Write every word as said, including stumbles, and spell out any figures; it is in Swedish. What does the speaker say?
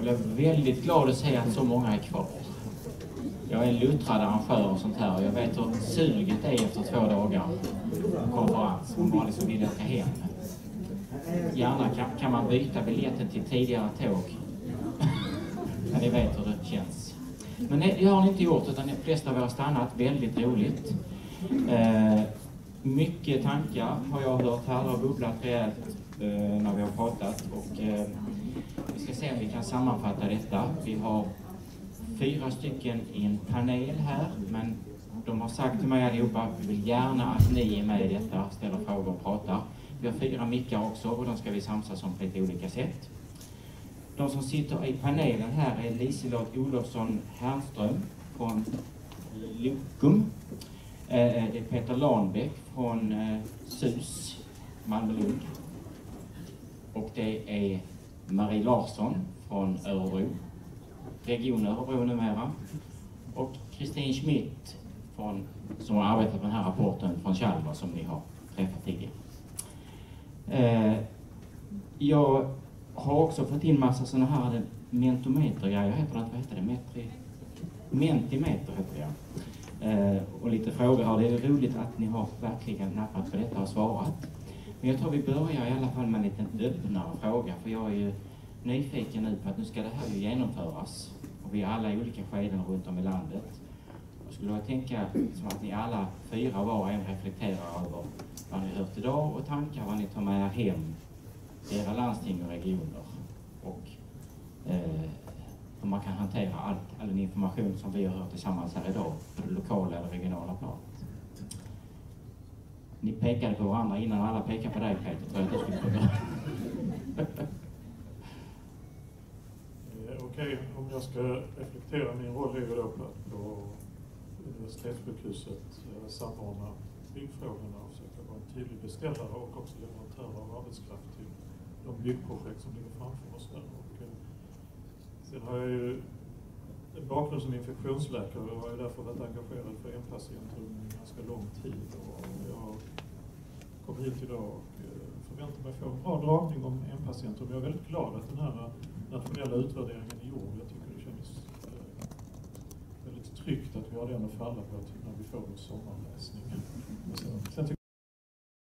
blev väldigt glad att se att så många är kvar. Jag är en luttrad arrangör och sånt här och jag vet hur suget är efter två dagar på konferens. Man bara liksom vill åka hem. Gärna kan, kan man byta biljetten till tidigare tåg. Ja, ni vet hur det känns. Men det, det har ni inte gjort, utan de flesta av er har stannat. Väldigt roligt. Eh, mycket tankar har jag hört här. Det har bubblat rejält eh, när vi har pratat. Och, eh, vi ska se om vi kan sammanfatta detta. Vi har fyra stycken i en panel här, men de har sagt till mig allihopa, vi vill gärna att ni är med i detta, ställer frågor och pratar. Vi har fyra mickar också och de ska vi samsas om på lite olika sätt. De som sitter i panelen här är Liselott Olofsson Härnström från Lukum. Det är Peter Lahnbäck från S U S, Malmö-Lund. Och det är Marie Larsson från Örebro, Region Örebro numera. Och Kristin Schmidt från, som har arbetat med den här rapporten från Chalmers som ni har träffat tidigare. Eh, jag har också fått in massa sådana här mentometergrejer, heter det inte, vad heter det? Metri, mentimeter heter det, ja. Eh, och lite frågor här. Det är roligt att ni har verkligen nappat på detta och svarat. Men jag tror vi börjar i alla fall med en liten öppnare fråga, för jag är ju nyfiken nu på att nu ska det här ju genomföras. Och vi är alla i olika skeden runt om i landet. Jag skulle jag tänka som att ni alla fyra var och en reflekterar över vad ni hört idag och tankar vad ni tar med er hem i era landsting och regioner. Och eh, hur man kan hantera all, all den information som vi har hört tillsammans här idag på det lokala eller regionala planet. Ni pekade på varandra innan alla pekade på dig, Peter, tror jag att du skulle få börja. Okej, okay, om jag ska reflektera, min roll är ju då på, på universitetssjukhuset eh, samordna byggfrågorna och försöka vara en tydlig beställare och också leverantör av arbetskraft till de byggprojekt som ligger framför oss där. Och, eh, sen har jag ju en bakgrund som infektionsläkare och har ju därför varit engagerad för en-patientrum i ganska lång tid. Och jag kom hit idag och eh, förväntar mig få en bra dragning om en-patientrum. Jag är väldigt glad att den här nationella utvärderingen är gjord. Jag tycker det känns eh, väldigt tryggt att vi har den att falla på när vi får en sommarläsning. Sen, sen tycker